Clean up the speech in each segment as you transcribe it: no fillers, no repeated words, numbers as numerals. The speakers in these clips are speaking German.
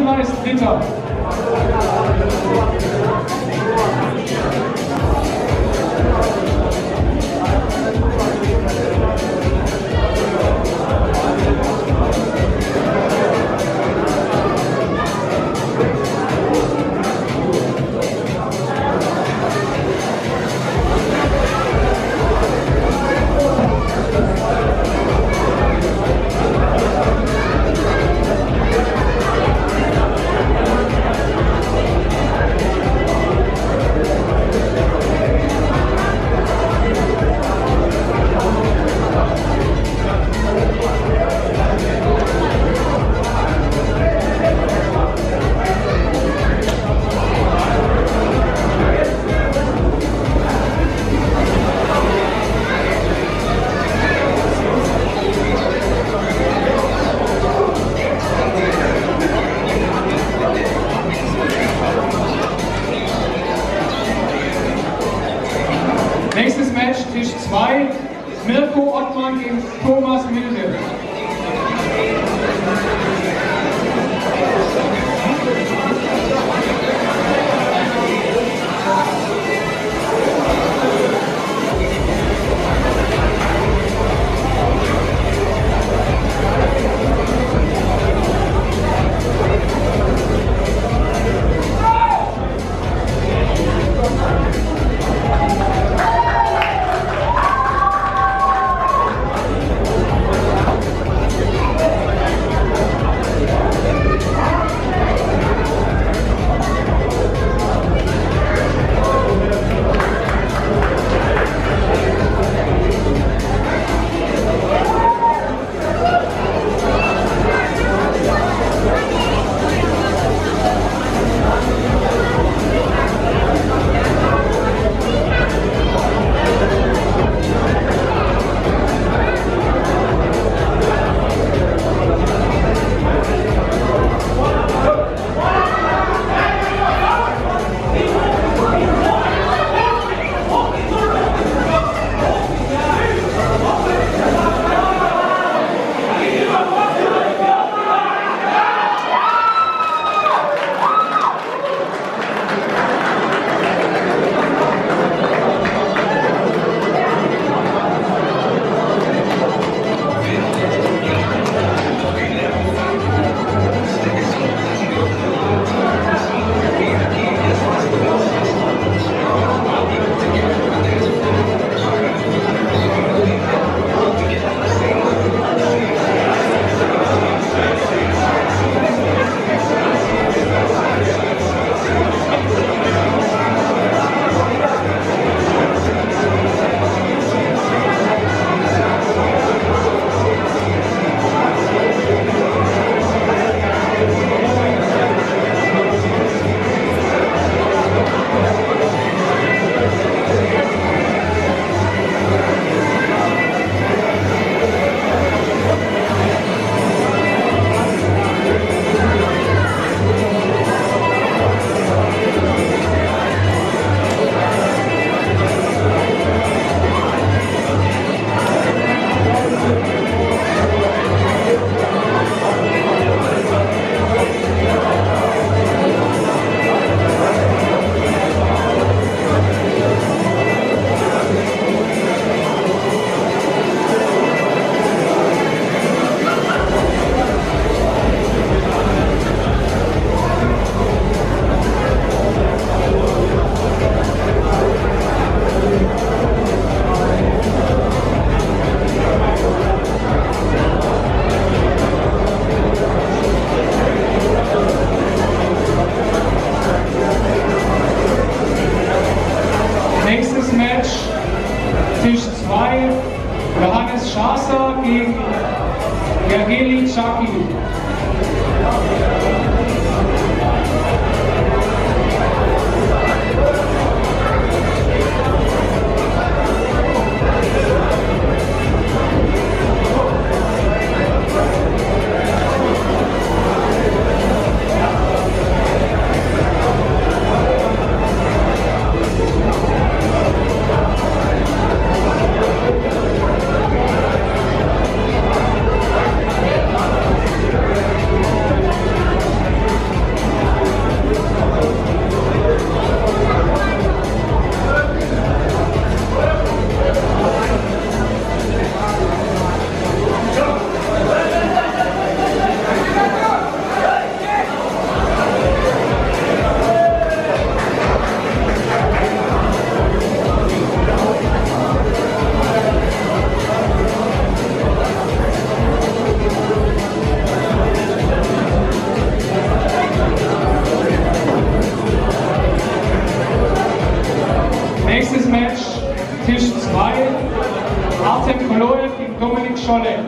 Niederlande ist Dritter. Nächstes Match, Tisch 2, Mirko Ottmann gegen Thomas Milde. Johannes Schasser gegen Gergely Chaki. Scholle.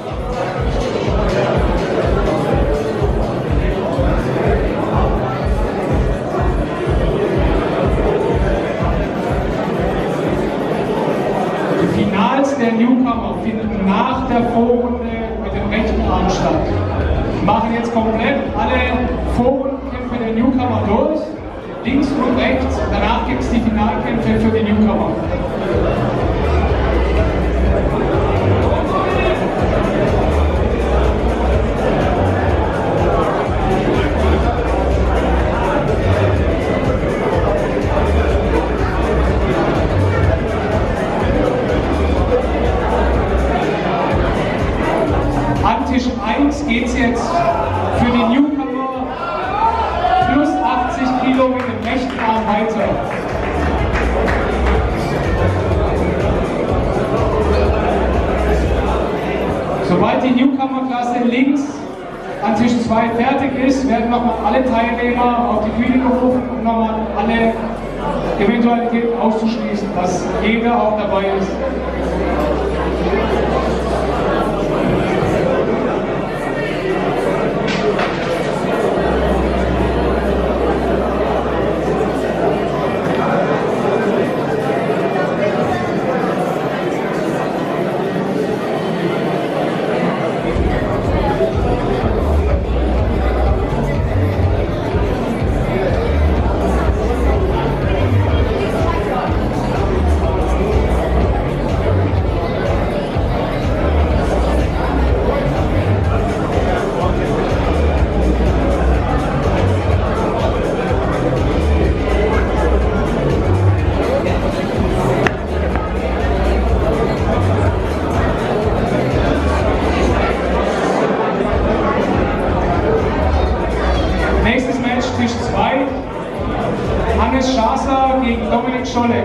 Die Finals der Newcomer finden nach der Vorrunde mit dem rechten Arm statt. Wir machen jetzt komplett alle Vorrundenkämpfe der Newcomer durch, links und rechts. Danach gibt es die Finalkämpfe für die Newcomer. An Tisch 1 geht es jetzt für die Newcomer plus 80 Kilo mit dem rechten Arm weiter. Sobald die Newcomer-Klasse links an Tisch 2 fertig ist, werden nochmal alle Teilnehmer auf die Bühne gerufen, um nochmal alle Eventualitäten auszuschließen, dass jeder auch dabei ist. Nächstes Match, Tisch 2, Hannes Schasser gegen Dominik Scholle.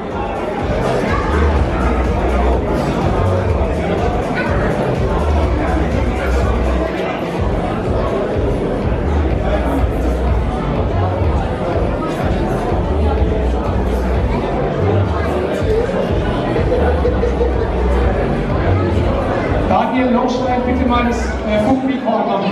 Daniel Lochstein, bitte mal das Funkmikro anmachen.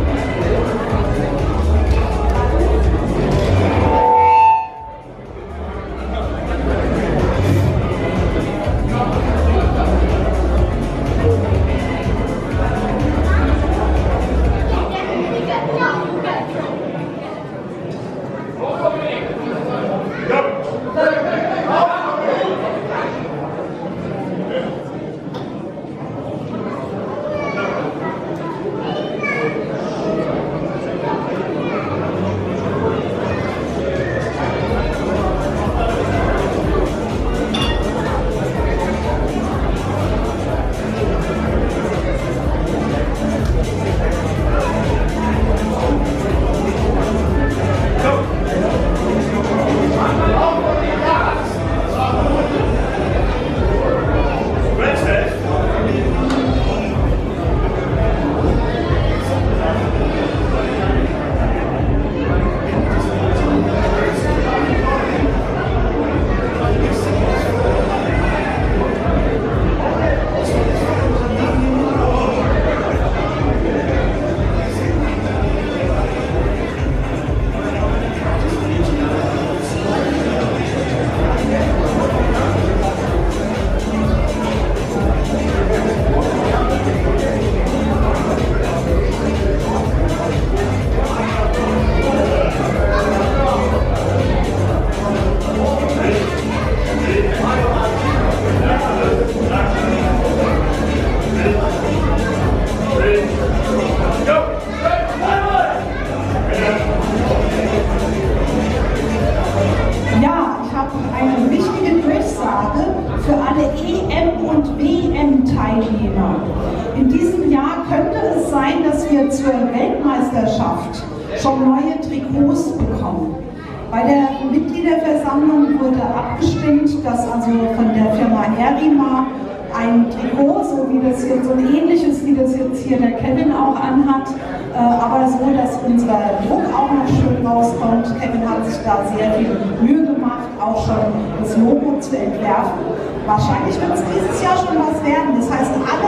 In diesem Jahr könnte es sein, dass wir zur Weltmeisterschaft schon neue Trikots bekommen. Bei der Mitgliederversammlung wurde abgestimmt, dass also von der Firma Herima ein Trikot, so wie das jetzt, so ein ähnliches, wie das jetzt hier der Kevin auch anhat, aber so, dass unser Druck auch noch schön rauskommt. Kevin hat sich da sehr viel Mühe gemacht, auch schon das Logo zu entwerfen. Wahrscheinlich wird es dieses Jahr schon was werden. Das heißt, alle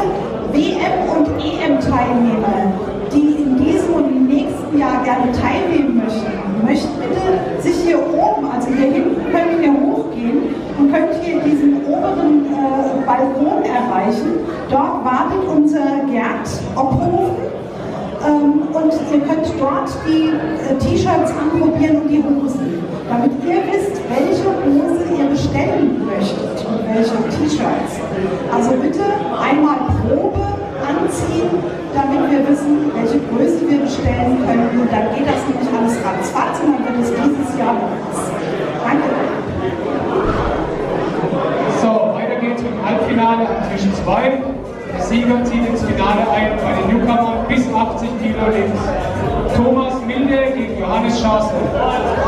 WM- und EM-Teilnehmer, die in diesem und im nächsten Jahr gerne teilnehmen möchten bitte sich hier oben, also hier hinten könnt ihr hochgehen und könnt hier diesen oberen Balkon erreichen. Dort wartet unser Gerd Ophofen und ihr könnt dort die T-Shirts anprobieren und die Hosen, damit ihr wisst, welche Hose ihr bestellen möchtet und welche T-Shirts. Also bitte einmal Probe anziehen, damit wir wissen, welche Größe wir bestellen können. Und dann geht das nämlich alles ratzfatz und dann wird es dieses Jahr was. Danke. So, weiter geht's mit dem Halbfinale an Tisch 2. Der Sieger zieht ins Finale ein bei den Newcomern bis 80 Kilo links. Thomas Milde gegen Johannes Schaßel.